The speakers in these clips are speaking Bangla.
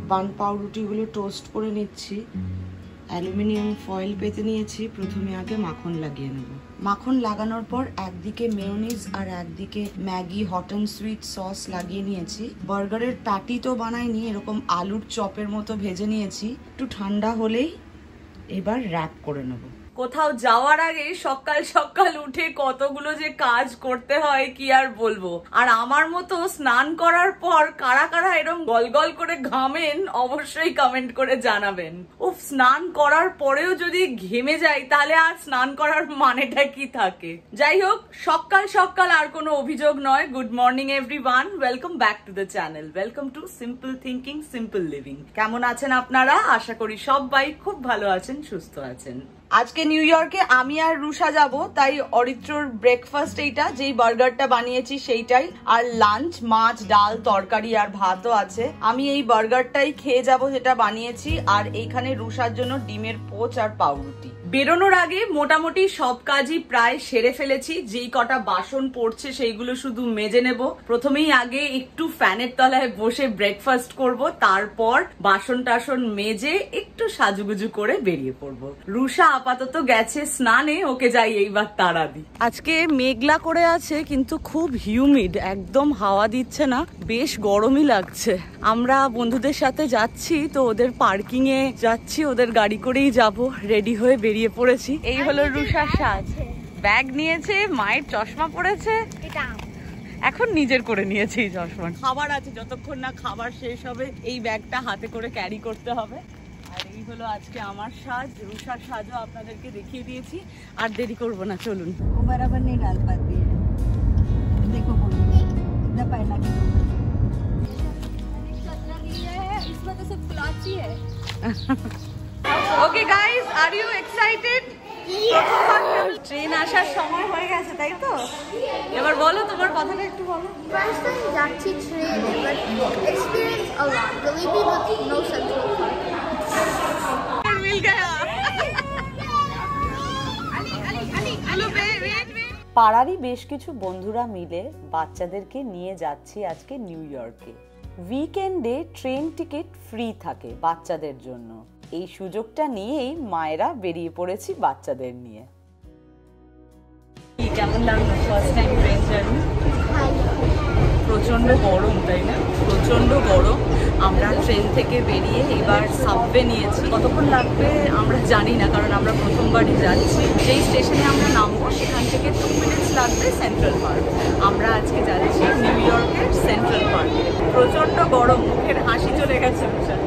বান পাউরুটিগুলো টোস্ট করে নিচ্ছি। অ্যালুমিনিয়াম ফয়েল পেতে নিয়েছি। প্রথমে আগে মাখন লাগিয়ে নেব। মাখন লাগানোর পর একদিকে মেয়োনিজ আর একদিকে Maggi hot and sweet sauce লাগিয়ে নিয়েছি। বার্গারের প্যাটি তো বানাইনি, এরকম আলুর চপের মতো ভেজে নিয়েছি। একটু ঠান্ডা হলেই এবার র্যাপ করে নেব। কোথাও যাওয়ার আগে সকাল সকাল উঠে কতগুলো যে কাজ করতে হয় কি আর বলবো। আর আমার মতো স্নান করার পর কারা কারা এরকম গলগল করে ঘামেন অবশ্যই কমেন্ট করে জানাবেন। উফ, স্নান করার পরেও যদি ঘেমে যাই তাহলে আর স্নান করার মানেটা কি থাকে। যাই হোক, সকাল সকাল আর কোনো অভিযোগ নয়। Good morning everyone, welcome back to the channel, welcome to simple thinking simple living. কেমন আছেন আপনারা? আশা করি সবাই খুব ভালো আছেন, সুস্থ আছেন। আজকে নিউ ইয়র্কে আমি আর রুষা যাব, তাই অরিত্রর ব্রেকফাস্ট এইটা, যেই বার্গারটা বানিয়েছি সেইটাই, আর লাঞ্চ মাছ ডাল তরকারি আর ভাতও আছে। আমি এই বার্গারটাই খেয়ে যাব যেটা বানিয়েছি, আর এইখানে রুষার জন্য ডিমের পোচ আর পাউরুটি। বেরোনোর আগে মোটামুটি সব কাজই প্রায় সেরে ফেলেছি। যেই কটা বাসন পড়ছে সেইগুলো শুধু মেজে নেব। প্রথমেই আগে একটু ফ্যানের তলায় বসে ব্রেকফাস্ট করব, তারপর বাসন টাসন মেজে একটু সাজুগুজু করে বেরিয়ে পড়বো। রুষা আপাতত গেছে স্নানে, ওকে যাই এইবার তাড়া দিই। আজকে মেঘলা করে আছে কিন্তু খুব হিউমিড, একদম হাওয়া দিচ্ছে না, বেশ গরমই লাগছে। আমরা বন্ধুদের সাথে যাচ্ছি, তো ওদের পার্কিং এ যাচ্ছি, ওদের গাড়ি করেই যাব। রেডি হয়ে বেরিয়ে পড়েছি। এই হলো রুষার সাজ। ব্যাগ নিয়েছে, মায়ের চশমা পড়েছে, এখন নিজের করে নিয়েছে এই চশমা। খাবার আছে, যতক্ষণ না খাবার শেষ হবে এই ব্যাগটা হাতে করে ক্যারি করতে হবে। আর এই হলো আজকে আমার সাজ। রুষার সাজও আপনাদেরকে দেখিয়ে দিয়েছি, আর দেরি করবো না, চলুন। बराबर नहीं डाल पाती है, देखो इतना पहना के इसमें तो सब क्लॉथ ही है। Okay guys, are you excited? Train আসার সময় হয়ে গেছে, তাই তো? এবার বলো, তোমার কথাটা একটু বলো। First time যাচ্ছি ট্রেনে, but experience a lot. Believe me, with no central park. মিল গয়া। পাড়ারই বেশ কিছু বন্ধুরা মিলে বাচ্চাদেরকে নিয়ে যাচ্ছি আজকে নিউ ইয়র্কে। উইকেন্ডে ট্রেন টিকিট ফ্রি থাকে বাচ্চাদের জন্য। এই সুযোগটা নিয়েই মায়েরা বেরিয়ে পড়েছি বাচ্চাদের নিয়ে। কেমন লাগলো ফার্স্ট টাইম ট্রেন জার্নি? প্রচন্ড গরম, তাই না? প্রচন্ড গরম। আমরা ট্রেন থেকে বেরিয়ে এবার সাবওয়ে নিয়েছি। কতক্ষণ লাগবে আমরা জানি না, কারণ আমরা প্রথমবারই যাচ্ছি। যেই স্টেশনে আমরা নামবো সেখান থেকে 2 মিনিটস লাগবে সেন্ট্রাল পার্ক। আমরা আজকে যাচ্ছি নিউ ইয়র্কের সেন্ট্রাল পার্কে। প্রচন্ড গরম, মুখের হাসি চলে গেছে।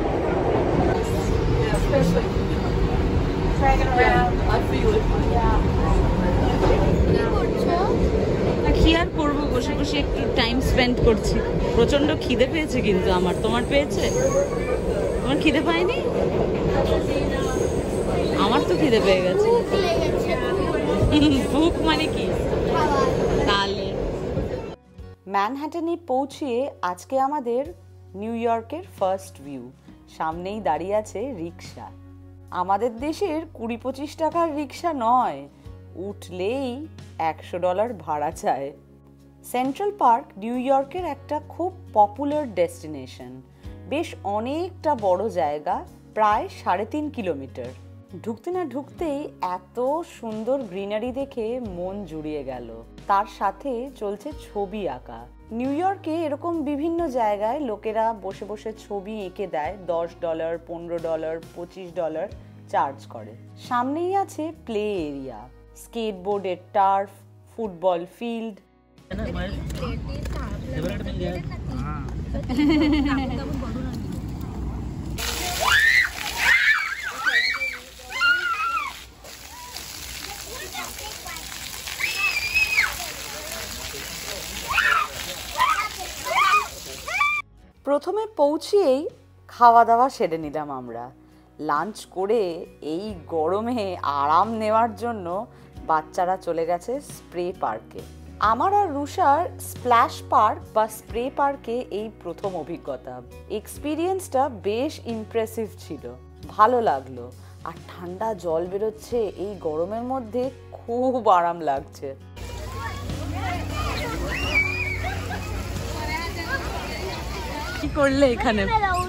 কি আর করবো, বসে বসে একটু টাইম স্পেন্ড করছি। প্রচন্ড খিদে পেয়েছে কিন্তু আমার। তোমার পেয়েছে? তোমার খিদে পায়নি? আমার তো খিদে পেয়ে গেছে। ভুক মানে কি? তাহলে ম্যানহাটনে পৌঁছিয়ে আজকে আমাদের নিউ ইয়র্কের ফার্স্ট ভিউ। সামনেই দাঁড়িয়ে আছে রিক্সা। আমাদের দেশের 20-25 টাকার রিক্সা নয়, উঠলেই $100 ভাড়া চায়। সেন্ট্রাল পার্ক নিউ ইয়র্কের একটা খুব পপুলার ডেস্টিনেশন। বেশ অনেকটা বড় জায়গা, প্রায় 3.5 কিলোমিটার। ঢুকতে না ঢুকতেই এত সুন্দর গ্রিনারি দেখে মন জুড়িয়ে গেল। তার সাথে চলছে ছবি আঁকা। নিউ ইয়র্কে এরকম বিভিন্ন জায়গায় লোকেরা বসে বসে ছবি এঁকে দেয়। $10, $15, $25 চার্জ করে। সামনেই আছে প্লে এরিয়া, স্কেটবোর্ডের টার্ফ, ফুটবল ফিল্ড। প্রথমে পৌঁছিয়েই খাওয়া দাওয়া সেরে নিলাম আমরা। লাঞ্চ করে এই গরমে আরাম নেওয়ার জন্য বাচ্চারা চলে গেছে স্প্রে পার্কে। আমার আর রুষার স্প্ল্যাশ পার্ক বা স্প্রে পার্কে এই প্রথম অভিজ্ঞতা। এক্সপিরিয়েন্সটা বেশ ইমপ্রেসিভ ছিল, ভালো লাগলো। আর ঠান্ডা জল বেরোচ্ছে, এই গরমের মধ্যে খুব আরাম লাগছে। কি করলে এখানে?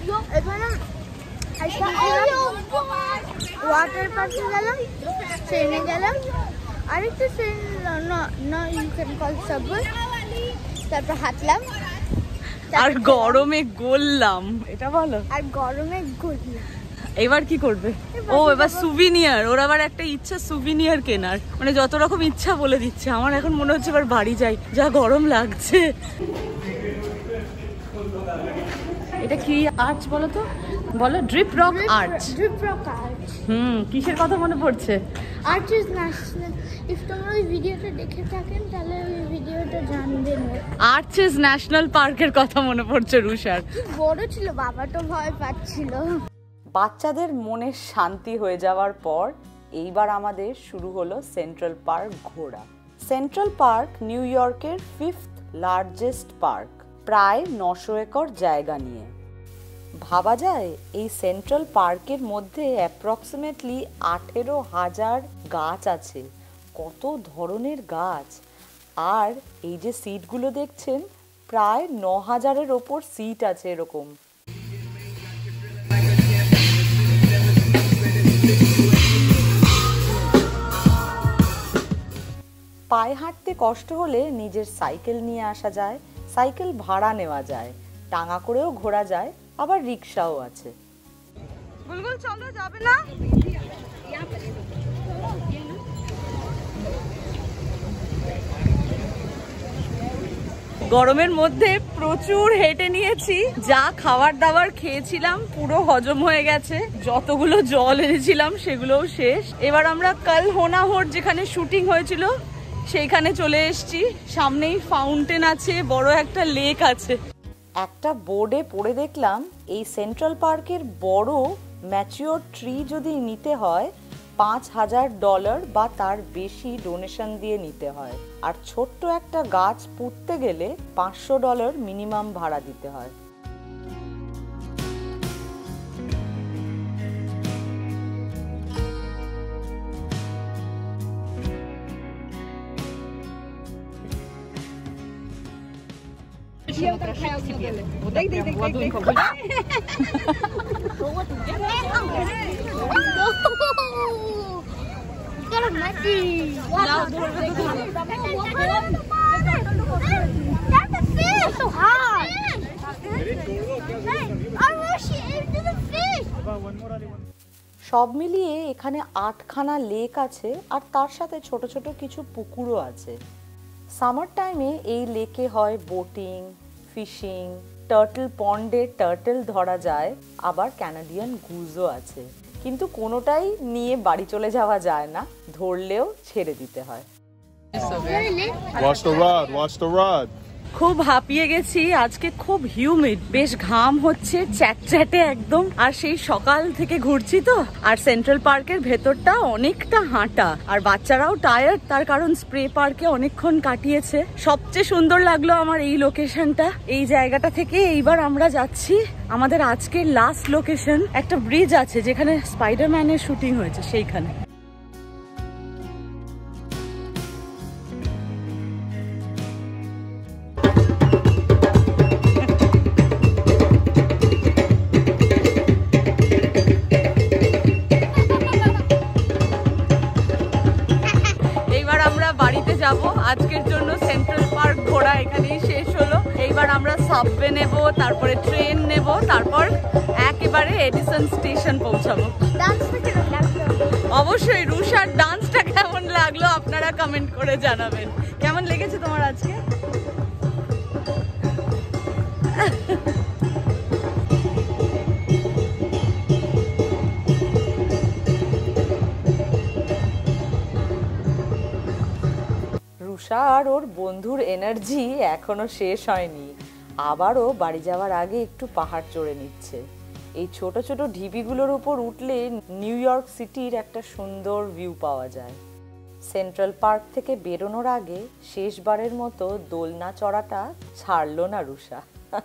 ওয়াটার পার্কে গেলাম, ট্রেনে গেলাম, আরেকটা ট্রেন না ইউ ক্যান কল সাবওয়ে, তারপর হাঁটলাম আর গরমে গললাম, এটা বলো। আর গরমে গললাম। এবার কি করবে? ও এবার সুভিনিয়ার, ওর আবার একটা ইচ্ছা সুভিনিয়ার কেনার, মানে যত রকম ইচ্ছা বলে দিচ্ছে। আমার এখন মনে হচ্ছে এবার বাড়ি যাই, যা গরম লাগছে। এটা কি আর্চ বলো তো? বলো। Drip rock arch. Drip rock arch. কিসের কথা মনে পড়ছে? Arch is national. ইফ তোমরা ওই ভিডিওটা দেখে থাকেন তাহলে ওই ভিডিওটা জানবেন। আর্চ ইজ ন্যাশনাল পার্কের কথা মনে পড়ছে রুষার। বড় ছিল, বাবা তো ভয় পাচ্ছিল। বাচ্চাদের মনে শান্তি হয়ে যাওয়ার পর এইবার আমাদের শুরু হলো সেন্ট্রাল পার্ক ঘোরা। সেন্ট্রাল পার্ক নিউ ইয়র্কের 5th লার্জেস্ট পার্ক, প্রায় 900 একর জায়গা নিয়ে। ভাবা যায় এই সেন্ট্রাল পার্কের মধ্যে অ্যাপ্রক্সিমেটলি 18,000 গাছ আছে। কত ধরনের গাছ! আর এই যে সিটগুলো দেখছেন, প্রায় 9,000-এর ওপর সিট আছে এরকম। পায়ে হাঁটতে কষ্ট হলে নিজের সাইকেল নিয়ে আসা যায়, সাইকেল ভাড়া নেওয়া যায়, টাঙা করেও ঘোরা যায়, আবার রিক্সাও আছে। বুলবুল চলো, যাবে না? গরমের মধ্যে প্রচুর হেঁটে নিয়েছি, যা খাবার দাবার খেয়েছিলাম পুরো হজম হয়ে গেছে, যতগুলো জল এনেছিলাম সেগুলোও শেষ। এবার আমরা কাল হোনাহোর যেখানে শুটিং হয়েছিল সেইখানে চলে এসেছি। সামনেই ফাউন্টেন আছে, বড় একটা লেক আছে। একটা বোর্ডে পড়ে দেখলাম এই সেন্ট্রাল পার্কের বড় ম্যাচিওর ট্রি যদি নিতে হয় $5,000 বা তার বেশি ডোনেশন দিয়ে নিতে হয়, আর ছোট্ট একটা গাছ পুঁততে গেলে $500 মিনিমাম ভাড়া দিতে হয়। সব মিলিয়ে এখানে 8খানা লেক আছে, আর তার সাথে ছোট ছোট কিছু পুকুরও আছে। সামার টাইমে এই লেকে হয় বোটিং, ফিশিং, টার্টল পন্ডে টার্টল ধরা যায়, আবার ক্যানাডিয়ান গুজও আছে, কিন্তু কোনোটাই নিয়ে বাড়ি চলে যাওয়া যায় না, ধরলেও ছেড়ে দিতে হয়। Watch the rod, watch the rod. খুব হাঁপিয়ে গেছি আজকে, খুব হিউমিড, বেশ ঘাম হচ্ছে চ্যাটচ্যাটে একদম। আর সেই সকাল থেকে ঘুরছি তো, আর সেন্ট্রাল পার্কের ভেতরটা অনেকটা হাঁটা, আর বাচ্চারাও টায়ার্ড, তার কারণ স্প্রে পার্কে অনেকক্ষণ কাটিয়েছে। সবচেয়ে সুন্দর লাগলো আমার এই লোকেশনটা। এই জায়গাটা থেকে এইবার আমরা যাচ্ছি আমাদের আজকের লাস্ট লোকেশন। একটা ব্রিজ আছে যেখানে স্পাইডারম্যানের শুটিং হয়েছে, সেইখানে। আজকের জন্য সেন্ট্রাল পার্ক ঘোরা এখানেই শেষ হলো। এইবার আমরা সাবওয়ে নেব, তারপরে ট্রেন নেব, তারপর একেবারে এডিসন স্টেশন পৌঁছাবো। অবশ্যই রুষার ডান্সটা কেমন লাগলো আপনারা কমেন্ট করে জানাবেন। কেমন লেগেছে তোমার আজকে? আর ওর বন্ধুর এনার্জি এখনো শেষ হয়নি, আবারও বাড়ি যাওয়ার আগে একটু পাহাড় চড়ে নিচ্ছে। এই ছোট ছোট ঢিবিগুলোর উপর উঠলে নিউ ইয়র্ক সিটির একটা সুন্দর ভিউ পাওয়া যায়। সেন্ট্রাল পার্ক থেকে বেরোনোর আগে শেষবারের মতো দোলনা চড়াটা ছাড়লো না রুষা।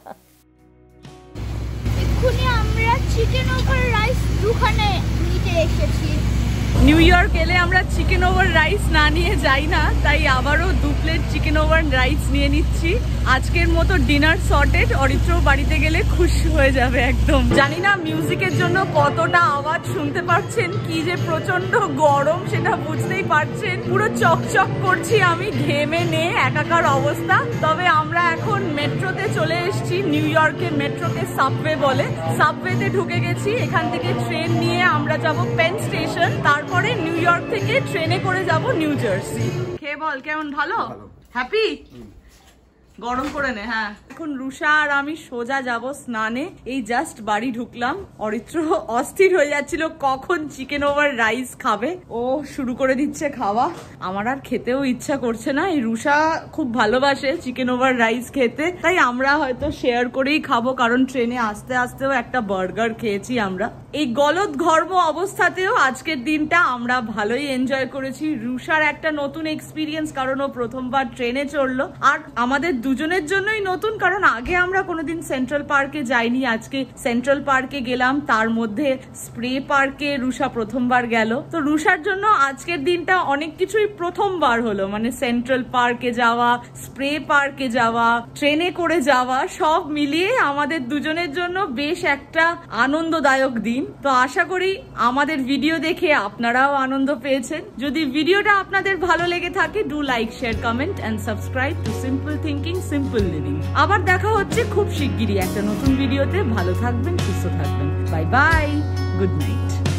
এক্ষুনি আমরা চিকেন ওভার রাইস দুখানে নিতে এসেছি। নিউ ইয়র্ক এলে আমরা চিকেন ওভার রাইস না নিয়ে যাই না, তাই আবারও 2 প্লেট চিকেন ওভার রাইস নিয়ে নিচ্ছি। আজকের মতো ডিনার সর্টেড। অরিত্র বাড়িতে গেলে খুশি হয়ে যাবে একদম। জানি না মিউজিকের জন্য কতটা আওয়াজ শুনতে পাচ্ছেন, কি যে প্রচন্ড গরম সেটা বুঝতেই পারছেন। পুরো চকচক করছি আমি, ঘেমে নে একাকার অবস্থা। তবে আমরা এখন মেট্রোতে চলে এসেছি। নিউ ইয়র্কের মেট্রোকে সাবওয়ে বলে। সাবওয়েতে ঢুকে গেছি। এখান থেকে ট্রেন নিয়ে আমরা যাব পেন স্টেশন, তারপরে নিউ ইয়র্ক থেকে ট্রেনে করে যাব নিউ জার্সি। খেয়ে বল কেমন? ভালো? হ্যাপি? গরম করে নে। হ্যাঁ, এখন রুষা আর আমি সোজা যাব স্নানে। এই জাস্ট বাড়ি ঢুকলাম। অরিত্র অস্থির হয়ে যাচ্ছিল কখন চিকেন ওভার রাইস খাবে। ও শুরু করে দিচ্ছে খাওয়া। আমার আর খেতেও ইচ্ছা করছে না। এই রুষা খুব ভালোবাসে চিকেন ওভার রাইস খেতে, তাই আমরা হয়তো শেয়ার করেই খাবো, কারণ ট্রেনে আসতে আসতেও একটা বার্গার খেয়েছি আমরা। এই গলদ ঘর্ম অবস্থাতেও আজকের দিনটা আমরা ভালোই এনজয় করেছি। রুষার একটা নতুন এক্সপিরিয়েন্স, কারণ ও প্রথমবার ট্রেনে চড়লো। আর আমাদের দুজনের জন্যই নতুন, কারণ আগে আমরা কোনোদিন সেন্ট্রাল পার্কে যাইনি। আজকে সেন্ট্রাল পার্কে গেলাম, তার মধ্যে স্প্রে পার্কে রুষা প্রথমবার গেল। তো রুষার জন্য আজকের দিনটা অনেক কিছুই প্রথমবার হলো, মানে সেন্ট্রাল পার্কে যাওয়া, স্প্রে পার্কে যাওয়া, ট্রেনে করে যাওয়া, সব মিলিয়ে আমাদের দুজনের জন্য বেশ একটা আনন্দদায়ক দিন। তো আশা করি আমাদের ভিডিও দেখে আপনারাও আনন্দ পেয়েছেন। যদি ভিডিওটা আপনাদের ভালো লেগে থাকে, do like, share, comment and subscribe to simple thinking, simple living. আবার দেখা হচ্ছে খুব শিগগিরই একটা নতুন ভিডিওতে। ভালো থাকবেন, সুস্থ থাকবেন। Bye bye, good night.